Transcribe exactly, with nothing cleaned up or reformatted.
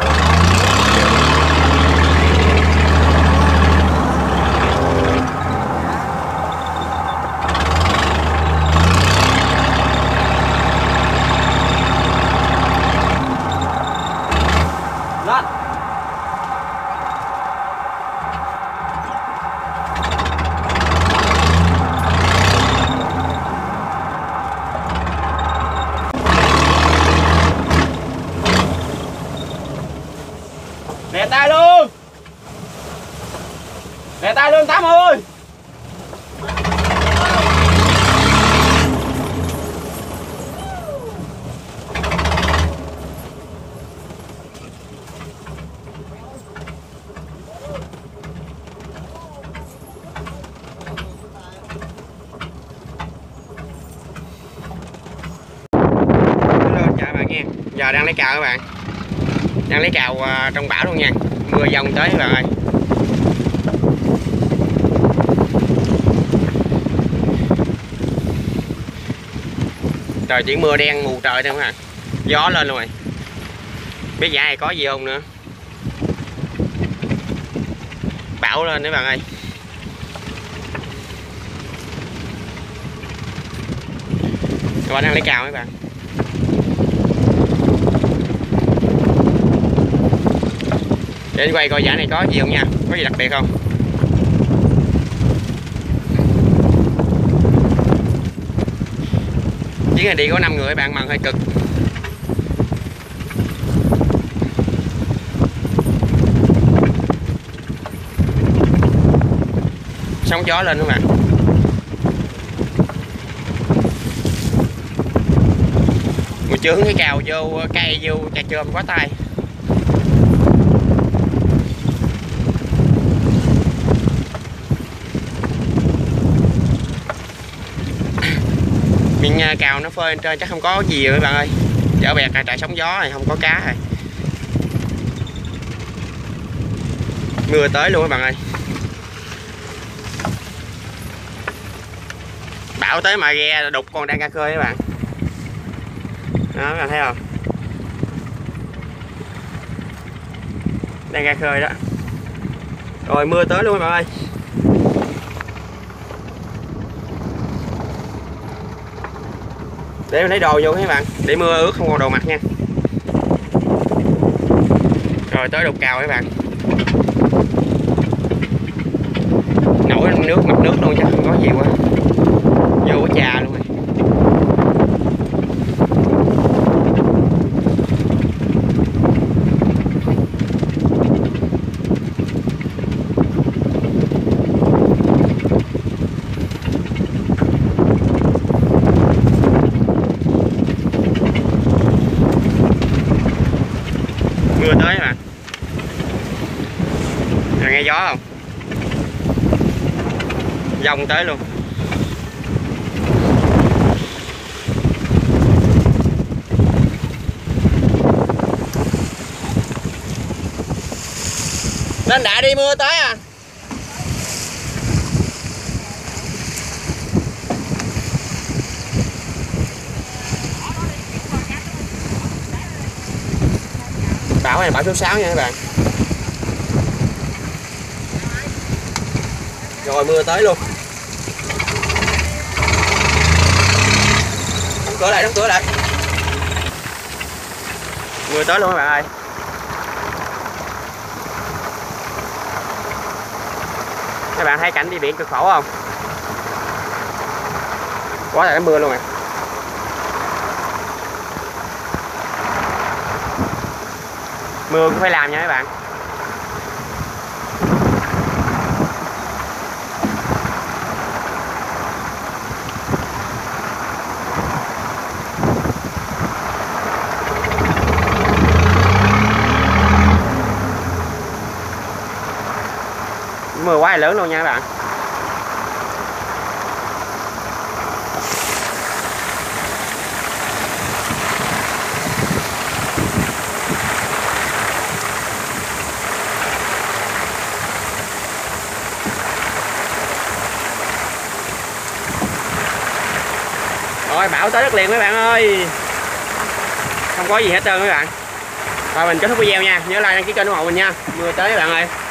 Lẹ tay luôn. Lẹ tay luôn Tám ơi. Chào bạn nha. Giờ đang lấy cào các bạn. Đang lấy cào uh, trong bão luôn nha. Mưa dông tới các bạn ơi. Trời chỉ mưa đen mù trời thôi các bạn. Gió lên luôn rồi. Biết giả này có gì không nữa. Bão lên các bạn ơi. Các bạn đang lấy cào các bạn. Để quay coi giả này có gì không nha. Có gì đặc biệt không. Chuyến này đi có năm người các bạn, mần hơi cực. Sóng gió lên các bạn. Mùi chướng cái cào vô cây vô trà chôm quá tay. Miệng cào nó phơi trên chắc không có gì rồi các bạn ơi. Chở bẹt trại sóng gió này không có cá rồi. Mưa tới luôn các bạn ơi. Bão tới mà ghe đục con đang ra khơi các bạn. Đó các bạn thấy không? Đang ra khơi đó. Rồi mưa tới luôn các bạn ơi. Để mình lấy đồ vô các bạn, để mưa ướt không còn đồ mặt nha. Rồi tới đục cào các bạn. Nổi nước mặt nước luôn chứ không có gì quá. Vô cái trà luôn rồi. Mưa tới mà. Rồi nghe gió không? Dông tới luôn. Nên đã đi mưa tới à. Bão này bão số sáu nha các bạn. Rồi mưa tới luôn. Đóng cửa lại, đóng cửa lại. Mưa tới luôn các bạn ơi. Các bạn thấy cảnh đi biển cực khổ không? Quá là mưa luôn à. Mưa cũng phải làm nha các bạn. Mưa quá là lớn luôn nha các bạn. Rồi bão tới đất liền mấy bạn ơi. Không có gì hết trơn các bạn. Rồi mình kết thúc video nha, nhớ like đăng ký kênh ủng hộ mình nha. Mưa tới các bạn ơi.